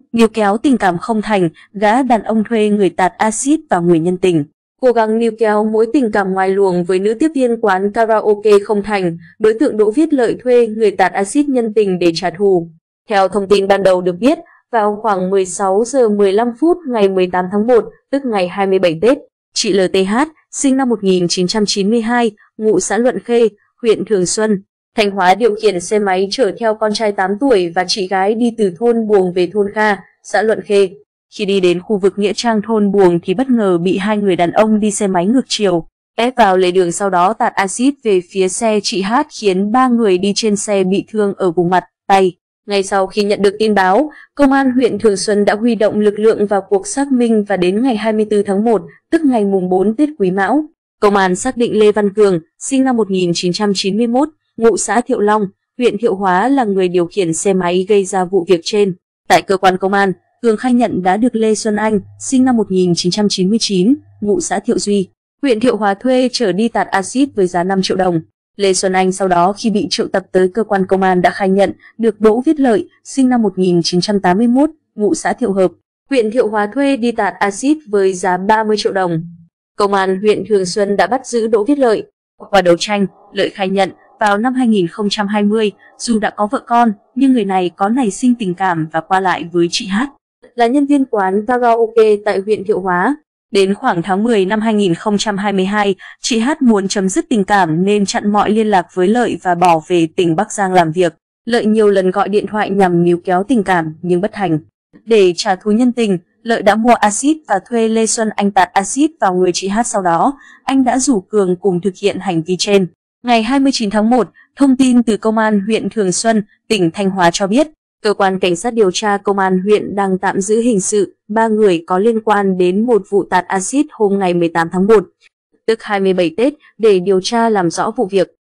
níu kéo tình cảm không thành, gã đàn ông thuê người tạt axit vào người nhân tình. Cố gắng níu kéo mối tình cảm ngoài luồng với nữ tiếp viên quán karaoke không thành, đối tượng Đỗ Viết Lợi thuê người tạt axit nhân tình để trả thù. Theo thông tin ban đầu được biết, vào khoảng 16 giờ 15 phút ngày 18 tháng 1, tức ngày 27 Tết, chị LTH, sinh năm 1992, ngụ xã Luận Khê, huyện Thường Xuân, Thanh Hóa điều khiển xe máy chở theo con trai 8 tuổi và chị gái đi từ thôn Buồng về thôn Kha, xã Luận Khê. Khi đi đến khu vực nghĩa trang thôn Buồng thì bất ngờ bị hai người đàn ông đi xe máy ngược chiều ép vào lề đường, sau đó tạt axit về phía xe chị H khiến 3 người đi trên xe bị thương ở vùng mặt, tay. Ngay sau khi nhận được tin báo, Công an huyện Thường Xuân đã huy động lực lượng vào cuộc xác minh và đến ngày 24 tháng 1, tức ngày mùng 4 Tết Quý Mão, công an xác định Lê Văn Cường, sinh năm 1991, ngụ xã Thiệu Long, huyện Thiệu Hóa là người điều khiển xe máy gây ra vụ việc trên. Tại cơ quan công an, Cường khai nhận đã được Lê Xuân Anh, sinh năm 1999, ngụ xã Thiệu Duy, huyện Thiệu Hóa thuê chở đi tạt axit với giá 5 triệu đồng. Lê Xuân Anh sau đó khi bị triệu tập tới cơ quan công an đã khai nhận được Đỗ Viết Lợi, sinh năm 1981, ngụ xã Thiệu Hợp, huyện Thiệu Hóa thuê đi tạt axit với giá 30 triệu đồng. Công an huyện Thường Xuân đã bắt giữ Đỗ Viết Lợi. Qua đấu tranh, Lợi khai nhận vào năm 2020, dù đã có vợ con, nhưng người này có nảy sinh tình cảm và qua lại với chị H, là nhân viên quán karaoke tại huyện Thiệu Hóa. Đến khoảng tháng 10 năm 2022, chị H muốn chấm dứt tình cảm nên chặn mọi liên lạc với Lợi và bỏ về tỉnh Bắc Giang làm việc. Lợi nhiều lần gọi điện thoại nhằm níu kéo tình cảm nhưng bất thành. Để trả thù nhân tình, Lợi đã mua axit và thuê Lê Xuân Anh tạt axit vào người chị H, sau đó anh đã rủ Cường cùng thực hiện hành vi trên. Ngày 29 tháng 1, thông tin từ Công an huyện Thường Xuân, tỉnh Thanh Hóa cho biết, Cơ quan Cảnh sát điều tra Công an huyện đang tạm giữ hình sự 3 người có liên quan đến một vụ tạt axit hôm ngày 18 tháng 1, tức 27 Tết, để điều tra làm rõ vụ việc.